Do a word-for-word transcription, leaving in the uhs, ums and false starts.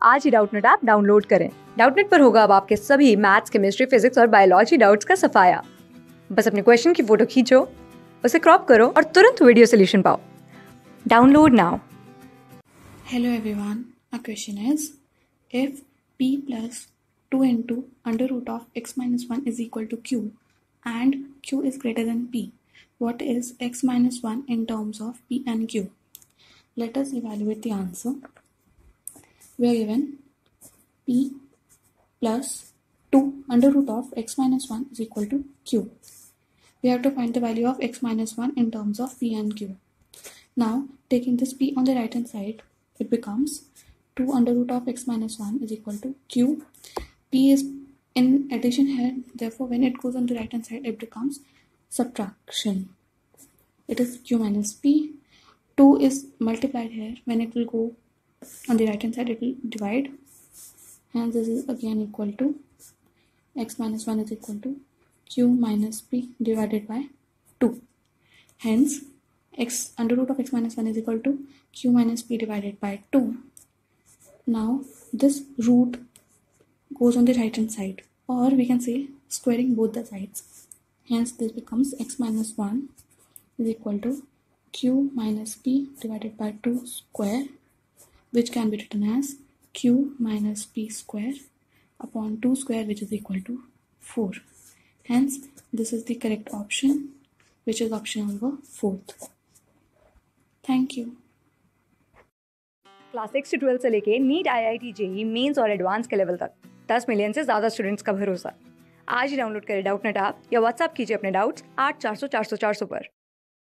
आज ही Doubtnut app download करें। डाउटनेट पर होगा अब आपके सभी मैथ्स, केमिस्ट्री, फिजिक्स और बायोलॉजी डाउट्स का सफाया। बस अपने क्वेश्चन की फोटो खींचो, उसे क्रॉप करो और तुरंत वीडियो सोल्यूशन पाओ। Download now. Hello everyone, our question is, if p plus two into under root of x minus one is equal to q and q is greater than p, what is x minus one in terms of p and q? Let us evaluate the answer. We are given p plus two under root of x minus one is equal to q. We have to find the value of x minus one in terms of p and q. Now, taking this p on the right hand side, it becomes two under root of x minus one is equal to q. P is in addition here, therefore when it goes on the right hand side, it becomes subtraction. It is q minus p. two is multiplied here. When it will go on the right hand side, it will divide. And this is again equal to x minus one is equal to q minus p divided by two. Hence, x under root of x minus one is equal to q minus p divided by two. Now this root goes on the right hand side, or we can say squaring both the sides. Hence this becomes x minus one is equal to q minus p divided by two square, which can be written as q minus p square upon two square, which is equal to four. Hence this is the correct option, which is option number fourth. Thank you. Class six से twelfth से लेके NEET, I I T, JEE mains और advance के level तक दस million से ज्यादा students का भरोसा। आज ही डाउनलोड करें डाउटनेट ऐप या व्हाट्सएप कीजिए अपने डाउट्स आठ चार सौ चार सौ चार सौ पर।